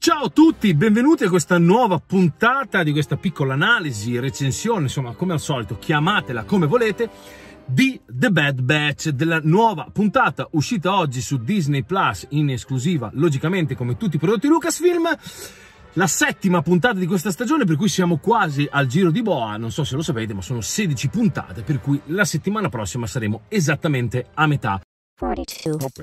Ciao a tutti, benvenuti a questa nuova puntata di questa piccola analisi, recensione, insomma come al solito chiamatela come volete, di The Bad Batch, della nuova puntata uscita oggi su Disney Plus in esclusiva, logicamente come tutti i prodotti Lucasfilm. La settima puntata di questa stagione, per cui siamo quasi al giro di boa, non so se lo sapete, ma sono 16 puntate, per cui la settimana prossima saremo esattamente a metà. 42.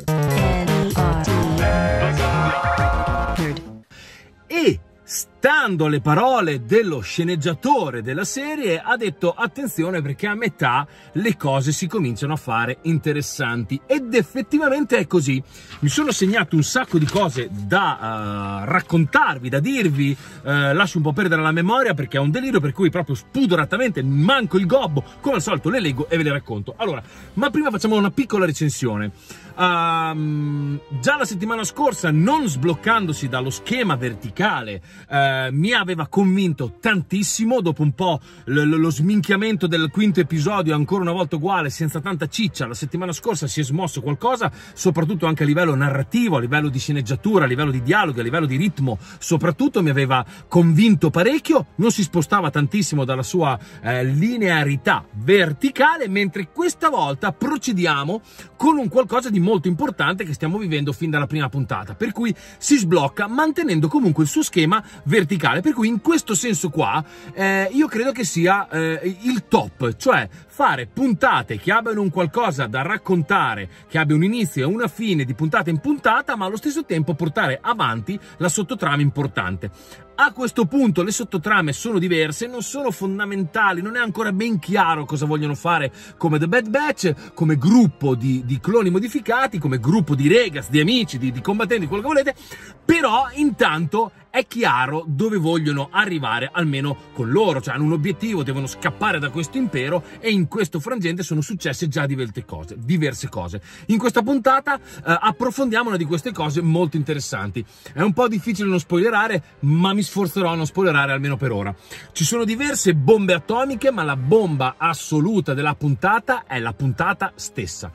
E stando alle parole dello sceneggiatore della serie, ha detto attenzione perché a metà le cose si cominciano a fare interessanti, ed effettivamente è così. Mi sono segnato un sacco di cose da raccontarvi, da dirvi, lascio un po' perdere la memoria perché è un delirio, per cui proprio spudoratamente manco il gobbo, come al solito le leggo e ve le racconto. Allora, ma prima facciamo una piccola recensione. Già la settimana scorsa, non sbloccandosi dallo schema verticale, mi aveva convinto tantissimo. Dopo un po' lo sminchiamento del quinto episodio, ancora una volta uguale, senza tanta ciccia, la settimana scorsa si è smosso qualcosa, soprattutto anche a livello narrativo, a livello di sceneggiatura, a livello di dialoghi, a livello di ritmo, soprattutto mi aveva convinto parecchio, non si spostava tantissimo dalla sua linearità verticale, mentre questa volta procediamo con un qualcosa di molto importante che stiamo vivendo fin dalla prima puntata, per cui si sblocca mantenendo comunque il suo schema verticale, per cui in questo senso qua io credo che sia il top, cioè fare puntate che abbiano un qualcosa da raccontare, che abbia un inizio e una fine di puntata in puntata, ma allo stesso tempo portare avanti la sottotrama importante. A questo punto le sottotrame sono diverse, non sono fondamentali, non è ancora ben chiaro cosa vogliono fare come The Bad Batch, come gruppo di cloni modificati, come gruppo di Regas, di amici, di combattenti, quello che volete, però intanto è chiaro dove vogliono arrivare, almeno con loro, cioè hanno un obiettivo, devono scappare da questo impero, e in questo frangente sono successe già diverse cose. In questa puntata approfondiamo una di queste cose molto interessanti. È un po' difficile non spoilerare, ma mi sforzerò a non spoilerare almeno per ora. Ci sono diverse bombe atomiche, ma la bomba assoluta della puntata è la puntata stessa.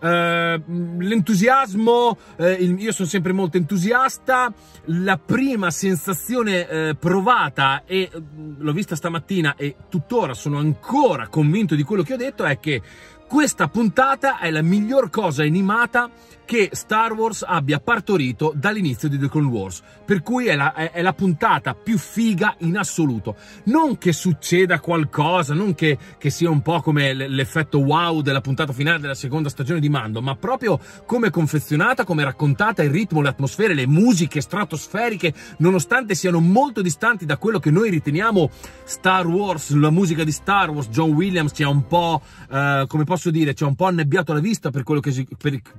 L'entusiasmo, io sono sempre molto entusiasta. La prima sensazione provata, e l'ho vista stamattina e tuttora sono ancora convinto di quello che ho detto, è che questa puntata è la miglior cosa animata che Star Wars abbia partorito dall'inizio di The Clone Wars, per cui è la puntata più figa in assoluto. Non che succeda qualcosa, non che sia un po' come l'effetto wow della puntata finale della seconda stagione di Mando, ma proprio come confezionata, come raccontata, il ritmo, le atmosfere, le musiche stratosferiche, nonostante siano molto distanti da quello che noi riteniamo Star Wars, la musica di Star Wars. John Williams ci ha un po', come posso dire, ci ha un po' annebbiato la vista per quello che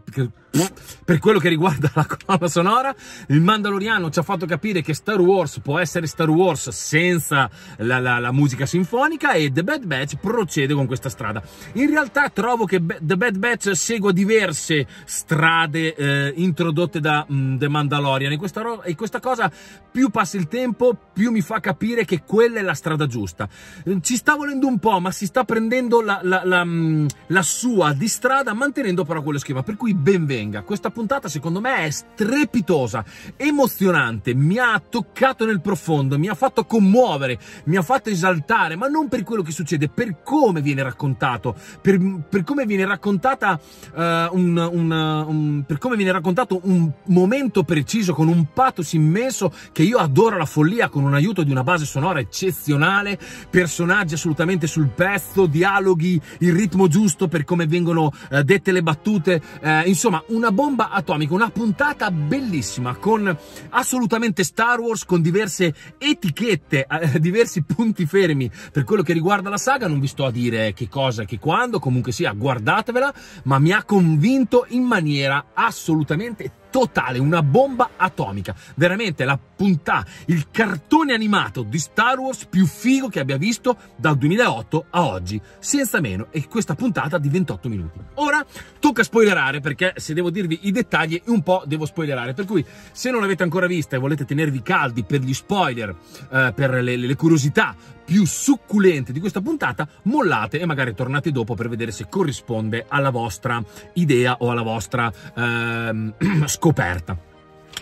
riguarda la colonna sonora. Il Mandaloriano ci ha fatto capire che Star Wars può essere Star Wars senza la musica sinfonica, e The Bad Batch procede con questa strada. In realtà trovo che The Bad Batch segua diverse strade introdotte da The Mandalorian, e questa cosa, più passa il tempo, più mi fa capire che quella è la strada giusta. Ci sta volendo un po', ma si sta prendendo la sua di strada, mantenendo però quello schema, per cui ben venga. Questa puntata secondo me è strepitosa, emozionante, mi ha toccato nel profondo, mi ha fatto commuovere, mi ha fatto esaltare, ma non per quello che succede, per come viene raccontato, per come viene raccontata per come viene raccontato un momento preciso, con un pathos immenso che io adoro alla follia, con un aiuto di una base sonora eccezionale, personaggi assolutamente sul pezzo, dialoghi, il ritmo giusto per come vengono dette le battute, insomma una bomba atomica, una puntata bellissima, con assolutamente Star Wars, con diverse etichette, diversi punti fermi per quello che riguarda la saga. Non vi sto a dire che cosa e che quando, comunque sia guardatevela, ma mi ha convinto in maniera assolutamente totale, una bomba atomica, veramente la puntata, il cartone animato di Star Wars più figo che abbia visto dal 2008 a oggi, senza meno, e questa puntata di 28 minuti. Ora tocca spoilerare, perché se devo dirvi i dettagli un po' devo spoilerare, per cui se non l'avete ancora vista e volete tenervi caldi per gli spoiler, per le curiosità più succulente di questa puntata, mollate e magari tornate dopo per vedere se corrisponde alla vostra idea o alla vostra scoperta.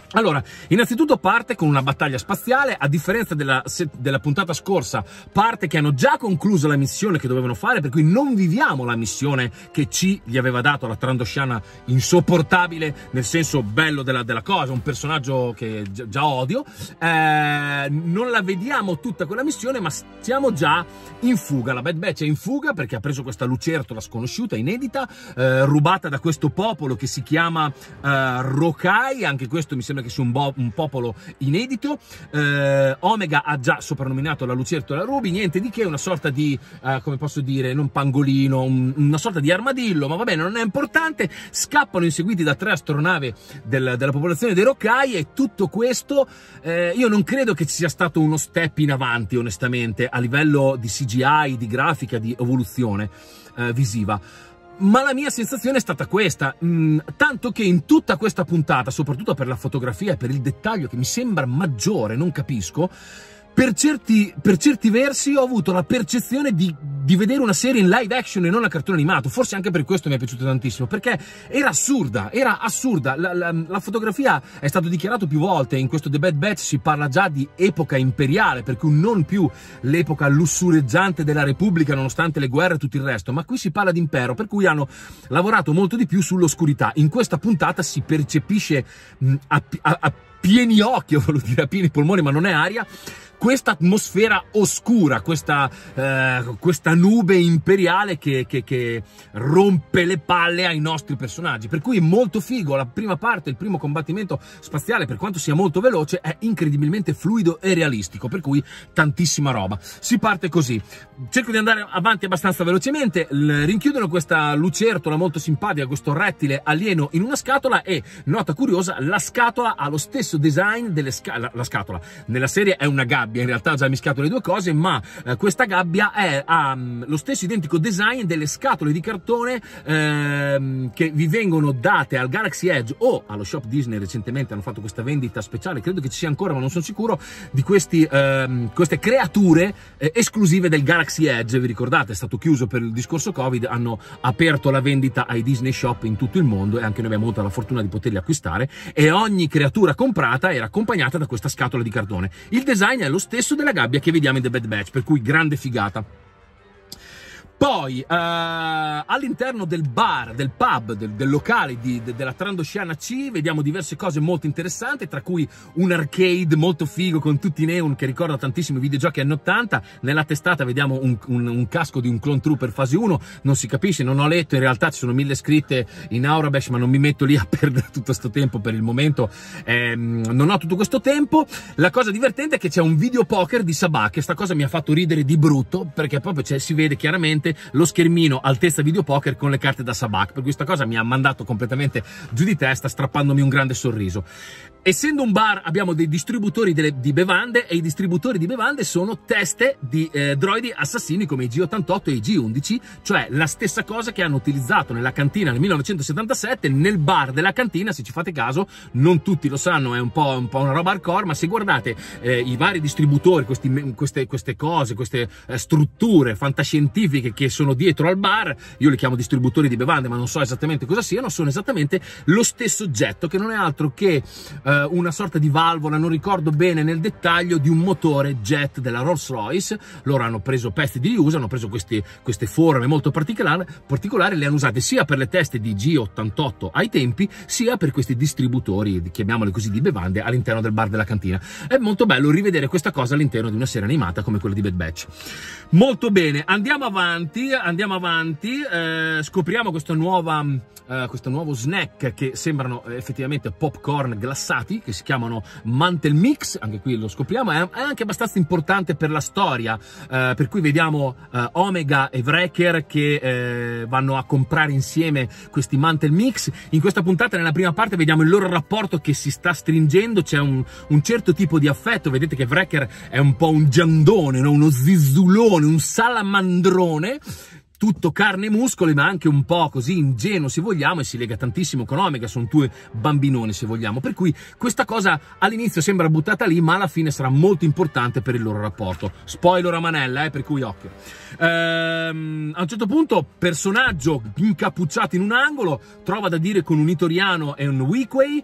Allora, innanzitutto parte con una battaglia spaziale, a differenza della puntata scorsa, parte che hanno già concluso la missione che dovevano fare, per cui non viviamo la missione che C gli aveva dato la Trandoshanna insopportabile, nel senso bello della cosa, un personaggio che già odio. Non la vediamo tutta quella missione, ma siamo già in fuga. La Bad Batch è in fuga perché ha preso questa lucertola sconosciuta, inedita, rubata da questo popolo che si chiama Rokai, anche questo mi sembra che sia un popolo inedito. Omega ha già soprannominato la lucertola Ruby, niente di che, una sorta di, come posso dire, non pangolino, una sorta di armadillo, ma va bene, non è importante. Scappano inseguiti da 3 astronave della popolazione dei Rokai, e tutto questo io non credo che ci sia stato uno step in avanti, onestamente, a livello di CGI, di grafica, di evoluzione visiva. Ma la mia sensazione è stata questa, tanto che in tutta questa puntata, soprattutto per la fotografia e per il dettaglio che mi sembra maggiore, non capisco, per certi versi ho avuto la percezione di vedere una serie in live action e non a cartone animato. Forse anche per questo mi è piaciuto tantissimo, perché era assurda, la fotografia è stato dichiarato più volte, in questo The Bad Batch si parla già di epoca imperiale, per cui non più l'epoca lussureggiante della Repubblica nonostante le guerre e tutto il resto, ma qui si parla di impero, per cui hanno lavorato molto di più sull'oscurità. In questa puntata si percepisce a pieni occhi, volevo dire a pieni polmoni, ma non è aria, questa atmosfera oscura, questa nube imperiale che rompe le palle ai nostri personaggi, per cui è molto figo. La prima parte, il primo combattimento spaziale, per quanto sia molto veloce, è incredibilmente fluido e realistico, per cui tantissima roba. Si parte così, cerco di andare avanti abbastanza velocemente. Rinchiudono questa lucertola molto simpatica, questo rettile alieno, in una scatola, e nota curiosa, la scatola ha lo stesso design delle la scatola nella serie è una gabbia. In realtà ho già mischiato le due cose, ma questa gabbia ha lo stesso identico design delle scatole di cartone che vi vengono date al Galaxy Edge o allo Shop Disney. Recentemente hanno fatto questa vendita speciale, credo che ci sia ancora ma non sono sicuro, di queste creature esclusive del Galaxy Edge. Vi ricordate? È stato chiuso per il discorso Covid, hanno aperto la vendita ai Disney Shop in tutto il mondo e anche noi abbiamo avuto la fortuna di poterli acquistare, e ogni creatura comprata era accompagnata da questa scatola di cartone. Il design è lo stesso della gabbia che vediamo in The Bad Batch, per cui grande figata. Poi all'interno del bar, del pub, del locale della Trandoshanna C vediamo diverse cose molto interessanti, tra cui un arcade molto figo con tutti i neon che ricorda tantissimo i videogiochi anni 80. Nella testata vediamo un casco di un Clone Trooper fase 1, non si capisce, non ho letto, in realtà ci sono 1000 scritte in Aurabesh, ma non mi metto lì a perdere tutto questo tempo per il momento, non ho tutto questo tempo. La cosa divertente è che c'è un videopoker di Sabak, e sta cosa mi ha fatto ridere di brutto, perché proprio si vede chiaramente lo schermino altezza videopoker con le carte da Sabak, per questa cosa mi ha mandato completamente giù di testa, strappandomi un grande sorriso. Essendo un bar abbiamo dei distributori di bevande, e i distributori di bevande sono teste di droidi assassini come i G88 e i G11, cioè la stessa cosa che hanno utilizzato nella cantina nel 1977, nel bar della cantina. Se ci fate caso, non tutti lo sanno, è un po' una roba hardcore, ma se guardate i vari distributori, queste cose, queste strutture fantascientifiche che sono dietro al bar, io li chiamo distributori di bevande ma non so esattamente cosa siano, sono esattamente lo stesso oggetto, che non è altro che una sorta di valvola, non ricordo bene nel dettaglio, di un motore jet della Rolls-Royce. Loro hanno preso pezzi di riuso, hanno preso queste forme molto particolari, le hanno usate sia per le teste di G88 ai tempi, sia per questi distributori, chiamiamoli così, di bevande all'interno del bar della cantina. È molto bello rivedere questa cosa all'interno di una serie animata come quella di Bad Batch. Molto bene, andiamo avanti, scopriamo questo nuovo snack che sembrano effettivamente popcorn glassati, che si chiamano Mantel Mix. Anche qui lo scopriamo, è anche abbastanza importante per la storia, per cui vediamo Omega e Wrecker che vanno a comprare insieme questi Mantel Mix. In questa puntata, nella prima parte, vediamo il loro rapporto che si sta stringendo, c'è un certo tipo di affetto. Vedete che Wrecker è un po' un giandone, no? Uno zizzulone, un salamandrone, tutto carne e muscoli, ma anche un po' così ingenuo se vogliamo, e si lega tantissimo con Omega, sono due bambinoni se vogliamo, per cui questa cosa all'inizio sembra buttata lì, ma alla fine sarà molto importante per il loro rapporto. Spoiler a manella, per cui occhio. A un certo punto, personaggio incappucciato in un angolo, trova da dire con un Itoriano e un Weequay,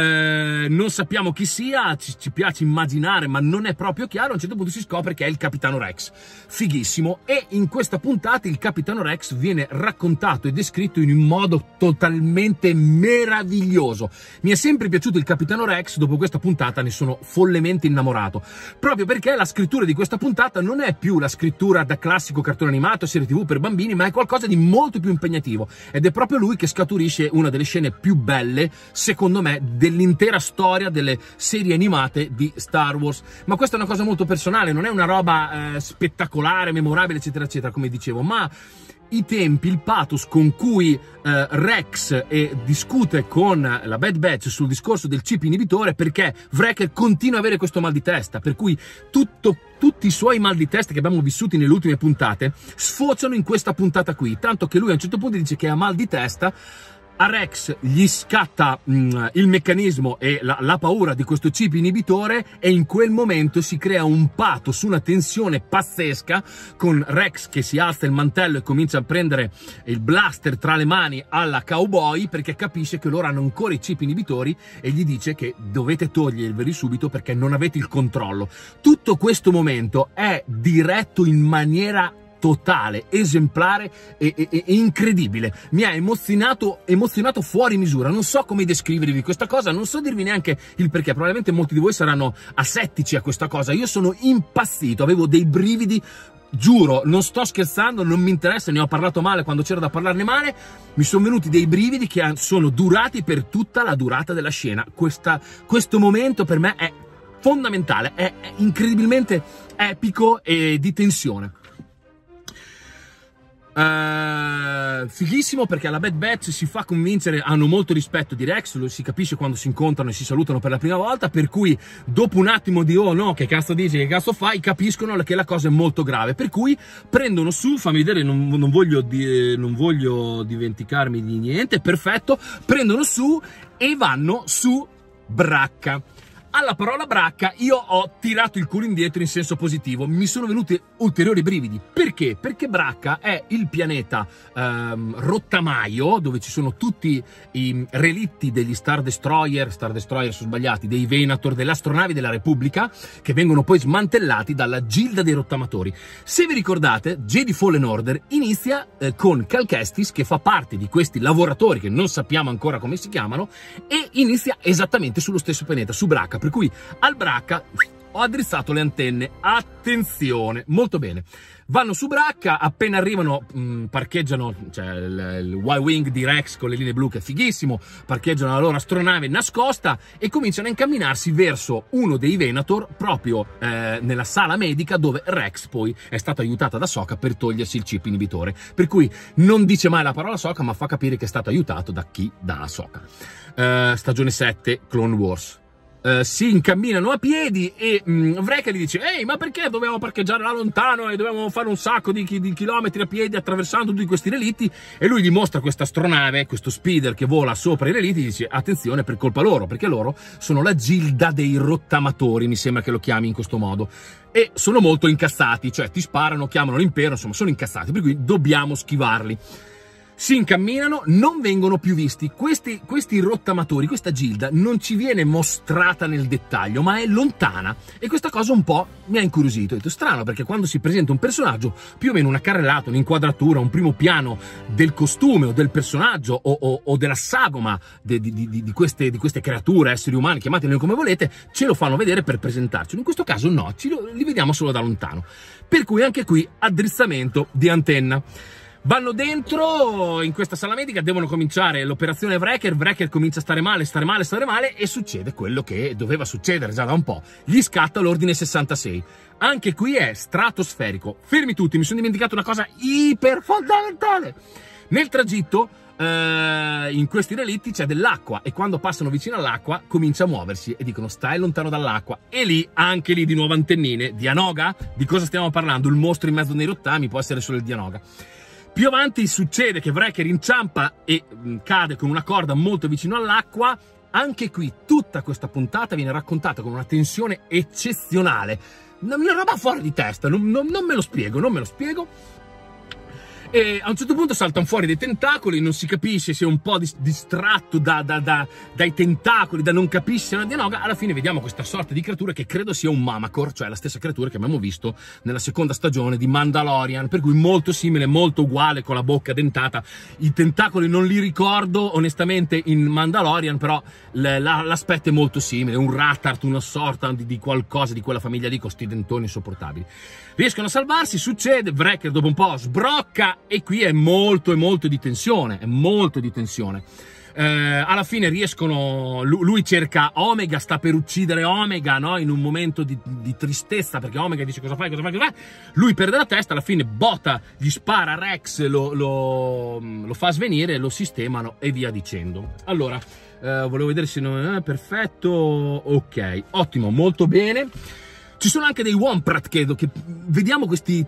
non sappiamo chi sia, ci piace immaginare, ma non è proprio chiaro. A un certo punto si scopre che è il Capitano Rex, fighissimo, e in questa puntata il Capitano Rex viene raccontato e descritto in un modo totalmente meraviglioso. Mi è sempre piaciuto il Capitano Rex, dopo questa puntata ne sono follemente innamorato, proprio perché la scrittura di questa puntata non è più la scrittura da classico cartone animato, serie TV per bambini, ma è qualcosa di molto più impegnativo, ed è proprio lui che scaturisce una delle scene più belle, secondo me, dell'intera storia delle serie animate di Star Wars. Ma questa è una cosa molto personale, non è una roba spettacolare, memorabile, eccetera eccetera, come dicevo, ma i tempi, il pathos con cui Rex discute con la Bad Batch sul discorso del chip inibitore, perché Wrecker continua ad avere questo mal di testa, per cui tutti i suoi mal di testa che abbiamo vissuti nelle ultime puntate sfociano in questa puntata qui, tanto che lui a un certo punto dice che ha mal di testa. A Rex gli scatta il meccanismo e la paura di questo chip inibitore, e in quel momento si crea un pathos, una tensione pazzesca, con Rex che si alza il mantello e comincia a prendere il blaster tra le mani alla cowboy, perché capisce che loro hanno ancora i chip inibitori e gli dice che dovete toglierveli subito perché non avete il controllo. Tutto questo momento è diretto in maniera totale, esemplare e incredibile. Mi ha emozionato fuori misura. Non so come descrivervi questa cosa, non so dirvi neanche il perché. Probabilmente molti di voi saranno asettici a questa cosa. Io sono impazzito, avevo dei brividi, giuro, non sto scherzando, non mi interessa, ne ho parlato male quando c'era da parlarne male. Mi sono venuti dei brividi che sono durati per tutta la durata della scena. Questo momento per me è fondamentale, è incredibilmente epico e di tensione. Fighissimo, perché alla Bad Batch si fa convincere, hanno molto rispetto di Rex, lo si capisce quando si incontrano e si salutano per la prima volta, per cui dopo un attimo di oh no, che cazzo dici, che cazzo fai, capiscono che la cosa è molto grave, per cui prendono su, fammi vedere, non voglio dimenticarmi di niente, perfetto, prendono su e vanno su Bracca. Alla parola Bracca io ho tirato il culo indietro in senso positivo, mi sono venuti ulteriori brividi. Perché? Perché Bracca è il pianeta rottamaio, dove ci sono tutti i relitti degli Star Destroyer sono sbagliati, dei Venator, delle astronavi della Repubblica, che vengono poi smantellati dalla gilda dei rottamatori. Se vi ricordate, Jedi Fallen Order inizia con Cal Kestis, che fa parte di questi lavoratori che non sappiamo ancora come si chiamano, e inizia esattamente sullo stesso pianeta, su Bracca. Per cui al Bracca ho addrizzato le antenne, attenzione, molto bene. Vanno su Bracca, appena arrivano parcheggiano, cioè il Y-Wing di Rex con le linee blu che è fighissimo, parcheggiano la loro astronave nascosta e cominciano a incamminarsi verso uno dei Venator, proprio nella sala medica dove Rex poi è stato aiutato da Ahsoka per togliersi il chip inibitore. Per cui non dice mai la parola Ahsoka, ma fa capire che è stato aiutato da chi? Da Ahsoka. Stagione 7, Clone Wars. Si incamminano a piedi e Wrecker gli dice: ehi, ma perché dovevamo parcheggiare là lontano e dovevamo fare un sacco di chilometri a piedi attraversando tutti questi relitti? E lui gli mostra questa astronave, questo speeder che vola sopra i relitti, e dice: attenzione, per colpa loro, perché loro sono la gilda dei rottamatori, mi sembra che lo chiami in questo modo, e sono molto incazzati, cioè ti sparano, chiamano l'impero, insomma sono incazzati, per cui dobbiamo schivarli. Si incamminano, non vengono più visti. Questi rottamatori, questa gilda, non ci viene mostrata nel dettaglio, ma è lontana. E questa cosa un po' mi ha incuriosito. Ho detto, strano, perché quando si presenta un personaggio, più o meno una carrellata, un'inquadratura, un primo piano del costume o del personaggio o della sagoma di queste creature, esseri umani, chiamateli come volete, ce lo fanno vedere per presentarci. In questo caso no, li vediamo solo da lontano. Per cui anche qui addrizzamento di antenna. Vanno dentro in questa sala medica, devono cominciare l'operazione Wrecker comincia a stare male e succede quello che doveva succedere già da un po'. Gli scatta l'ordine 66. Anche qui è stratosferico. Fermi tutti, mi sono dimenticato una cosa iper fondamentale. Nel tragitto, in questi relitti c'è dell'acqua e quando passano vicino all'acqua comincia a muoversi e dicono stai lontano dall'acqua, e lì, anche lì di nuovo antennine. Dianoga? Di cosa stiamo parlando? Il mostro in mezzo nei rottami può essere solo il Dianoga. Più avanti succede che Wrecker inciampa e cade con una corda molto vicino all'acqua. Anche qui tutta questa puntata viene raccontata con una tensione eccezionale, una roba fuori di testa, non me lo spiego, non me lo spiego. E a un certo punto saltano fuori dei tentacoli, non si capisce se è un po' distratto dai tentacoli, da non capisce una dianoga. Alla fine vediamo questa sorta di creatura che credo sia un Mamacor, cioè la stessa creatura che abbiamo visto nella seconda stagione di Mandalorian, per cui molto simile, molto uguale, con la bocca dentata. I tentacoli non li ricordo onestamente in Mandalorian, però l'aspetto è molto simile, un Ratart, una sorta di qualcosa di quella famiglia lì con sti dentoni insopportabili. Riescono a salvarsi, succede, Wrecker dopo un po' sbrocca e qui è molto di tensione, alla fine riescono, lui cerca Omega, sta per uccidere Omega, no? In un momento di tristezza, perché Omega dice cosa fai, lui perde la testa, alla fine botta, gli spara Rex, lo fa svenire, lo sistemano e via dicendo. Allora, volevo vedere se non è perfetto, ok, ottimo, molto bene. Ci sono anche dei Womprat, credo, che vediamo questi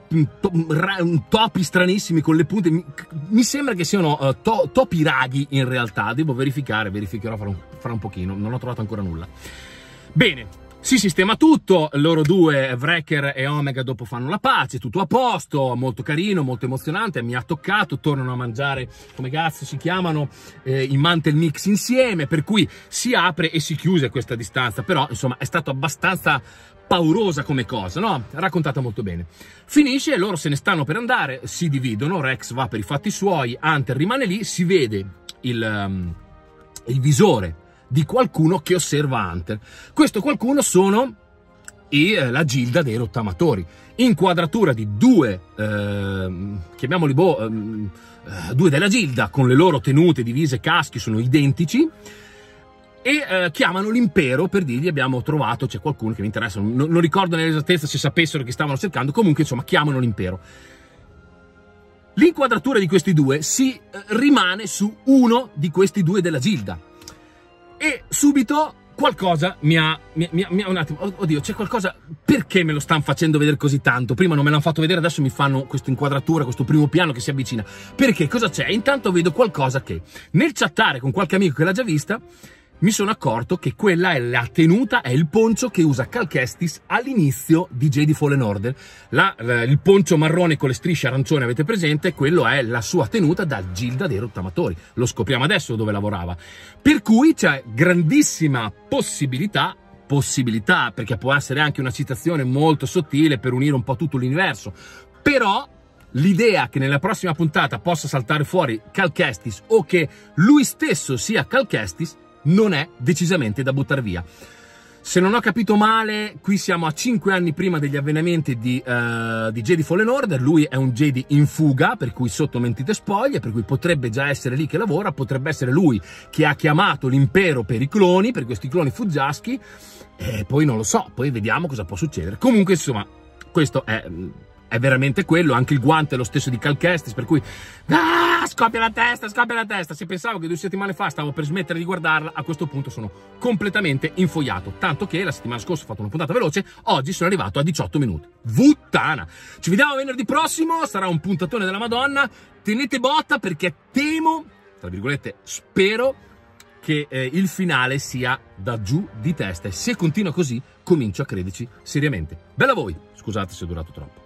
topi stranissimi con le punte. Mi sembra che siano topi raghi in realtà. Devo verificherò fra un pochino. Non ho trovato ancora nulla. Bene, si sistema tutto. Loro due, Wrecker e Omega, dopo fanno la pace. Tutto a posto, molto carino, molto emozionante. Mi ha toccato. Tornano a mangiare, come cazzo si chiamano, i Mantel Mix insieme. Per cui si apre e si chiude a questa distanza. Però, insomma, è stato abbastanza paurosa come cosa, no? Raccontata molto bene. Finisce, loro se ne stanno per andare, si dividono, Rex va per i fatti suoi, Hunter rimane lì, si vede il visore di qualcuno che osserva Hunter. Questo qualcuno sono la gilda dei rottamatori, inquadratura di due, chiamiamoli due della gilda, con le loro tenute, divise, caschi, sono identici, e chiamano l'impero per dirgli abbiamo trovato, c'è qualcuno che mi interessa, non ricordo nell'esattezza se sapessero che stavano cercando, comunque insomma chiamano l'impero. L'inquadratura di questi due si rimane su uno di questi due della gilda e subito qualcosa mi ha un attimo, oddio, c'è qualcosa, perché me lo stanno facendo vedere così tanto? Prima non me l'hanno fatto vedere, adesso mi fanno questa inquadratura, questo primo piano che si avvicina. Perché? Cosa c'è? Intanto vedo qualcosa che, nel chattare con qualche amico che l'ha già vista, mi sono accorto che quella è la tenuta, è il poncio che usa Cal Kestis all'inizio di Jedi Fallen Order. Il poncio marrone con le strisce arancione, avete presente? Quello è la sua tenuta da gilda dei rottamatori. Lo scopriamo adesso dove lavorava. Per cui c'è grandissima possibilità, perché può essere anche una citazione molto sottile per unire un po' tutto l'universo, però l'idea che nella prossima puntata possa saltare fuori Cal Kestis o che lui stesso sia Cal Kestis non è decisamente da buttare via. Se non ho capito male, qui siamo a 5 anni prima degli avvenimenti di Jedi Fallen Order. Lui è un Jedi in fuga, per cui sotto mentite spoglie, per cui potrebbe già essere lì che lavora, potrebbe essere lui che ha chiamato l'impero per i cloni, per questi cloni fuggiaschi, e poi non lo so, poi vediamo cosa può succedere. Comunque insomma, questo è veramente quello. Anche il guante è lo stesso di Cal Kestis, per cui scoppia la testa. Se pensavo che 2 settimane fa stavo per smettere di guardarla, a questo punto sono completamente infogliato, tanto che la settimana scorsa ho fatto una puntata veloce, oggi sono arrivato a 18 minuti. Vuttana! Ci vediamo venerdì prossimo, sarà un puntatone della Madonna. Tenete botta, perché temo, tra virgolette spero, che il finale sia da giù di testa, e se continua così comincio a crederci seriamente. Bella a voi, scusate se è durato troppo.